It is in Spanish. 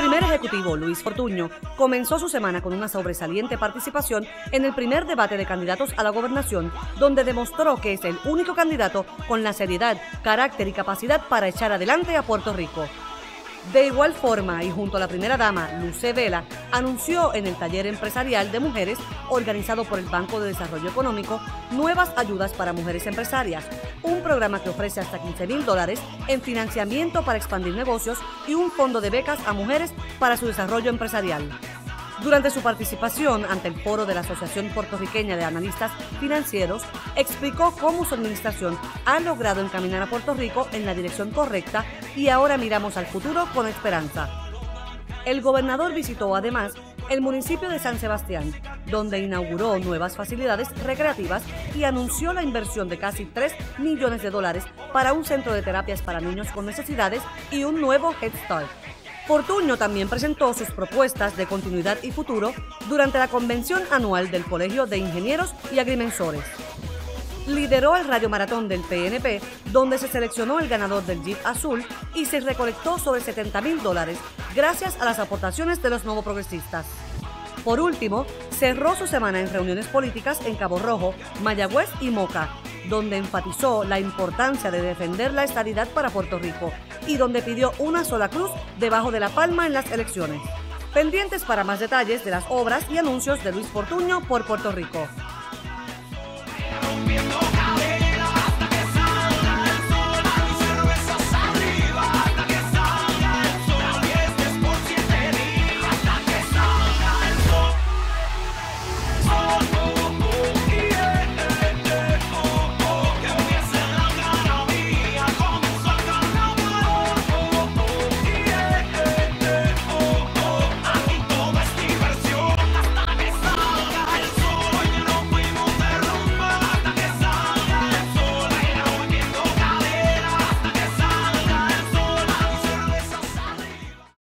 primer ejecutivo, Luis Fortuño, comenzó su semana con una sobresaliente participación en el primer debate de candidatos a la gobernación, donde demostró que es el único candidato con la seriedad, carácter y capacidad para echar adelante a Puerto Rico. De igual forma, y junto a la primera dama, Luce Vela, anunció en el taller empresarial de mujeres organizado por el Banco de Desarrollo Económico nuevas ayudas para mujeres empresarias, un programa que ofrece hasta $15,000 en financiamiento para expandir negocios y un fondo de becas a mujeres para su desarrollo empresarial. Durante su participación ante el foro de la Asociación Puertorriqueña de Analistas Financieros, explicó cómo su administración ha logrado encaminar a Puerto Rico en la dirección correcta y ahora miramos al futuro con esperanza. El gobernador visitó además el municipio de San Sebastián, donde inauguró nuevas facilidades recreativas y anunció la inversión de casi $3 millones para un centro de terapias para niños con necesidades y un nuevo Head Start. Fortuño también presentó sus propuestas de continuidad y futuro durante la convención anual del Colegio de Ingenieros y Agrimensores. Lideró el radiomaratón del PNP, donde se seleccionó el ganador del Jeep Azul y se recolectó sobre $70,000 gracias a las aportaciones de los nuevos progresistas. Por último, cerró su semana en reuniones políticas en Cabo Rojo, Mayagüez y Moca, donde enfatizó la importancia de defender la estadidad para Puerto Rico y donde pidió una sola cruz debajo de la palma en las elecciones. Pendientes para más detalles de las obras y anuncios de Luis Fortuño por Puerto Rico.